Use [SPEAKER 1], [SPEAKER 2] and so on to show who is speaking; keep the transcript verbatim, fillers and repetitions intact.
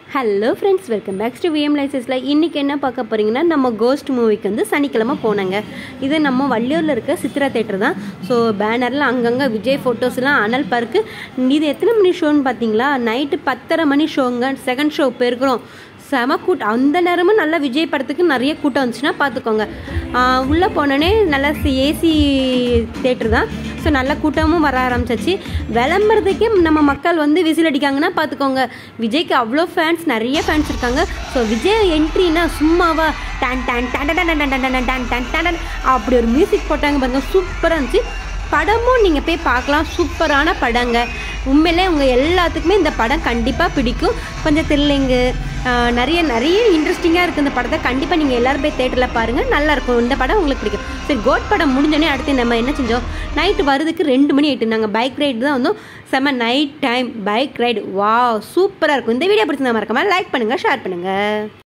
[SPEAKER 1] Hello friends, welcome back to VM லைசஸில். இன்றைக்கி என்ன பார்க்க போகிறீங்கன்னா, நம்ம கோஸ்ட் மூவிக்கு வந்து சனிக்கிழமை போனாங்க. இது நம்ம வள்ளியூரில் இருக்க சித்ரா தேட்டர் தான். ஸோ பேனரில் அங்கங்கே விஜய் ஃபோட்டோஸ்லாம் அனல் பார்க்கு. இது எத்தனை மணி ஷோன்னு பார்த்தீங்களா? நைட்டு பத்தரை மணி ஷோங்க. செகண்ட் ஷோ போயிருக்கிறோம். செம கூட்டம். அந்த நேரமும் நல்லா விஜய் படத்துக்கு நிறைய கூட்டம் வந்துச்சுன்னா பார்த்துக்கோங்க. உள்ளே போனோடனே நல்லா ஏசி தேட்டர் தான். ஸோ நல்ல கூட்டமும் வர ஆரம்பிச்சிச்சு. விளம்பரத்துக்கே நம்ம மக்கள் வந்து விசில் அடிக்காங்கன்னா பார்த்துக்கோங்க. விஜய்க்கு அவ்வளோ ஃபேன்ஸ், நிறைய ஃபேன்ஸ் இருக்காங்க. ஸோ விஜய் என்ட்ரினா சும்மாவா டன் டன் டன் டன் டன் டன் டன் டன் டன் டன் அப்படி ஒரு மியூசிக் போட்டாங்க பாருங்க. சூப்பராக இருந்துச்சு. படமும் நீங்கள் போய் பார்க்கலாம். சூப்பரான படங்க. உண்மையிலே உங்கள் எல்லாத்துக்குமே இந்த படம் கண்டிப்பாக பிடிக்கும். கொஞ்சம் த்ரில்லிங்கு, நிறைய நிறைய இன்ட்ரெஸ்டிங்காக இருக்குது இந்த படத்தை. கண்டிப்பாக நீங்கள் எல்லோரும் போய் தேட்டரில் பாருங்கள். நல்லாயிருக்கும். இந்த படம் உங்களுக்கு பிடிக்கும். சரி, கோட் படம் முடிஞ்சோடனே அடுத்து நம்ம என்ன செஞ்சோம்? நைட்டு வரதுக்கு ரெண்டு மணி ஆகிட்டு. நாங்கள் பைக் ரைடு தான் வந்தோம். செம்ம நைட் டைம் பைக் ரைடு. வா, சூப்பராக இருக்கும். இந்த வீடியோ பிடிச்சிருந்தா மறக்காம லைக் பண்ணுங்கள், ஷேர் பண்ணுங்கள்.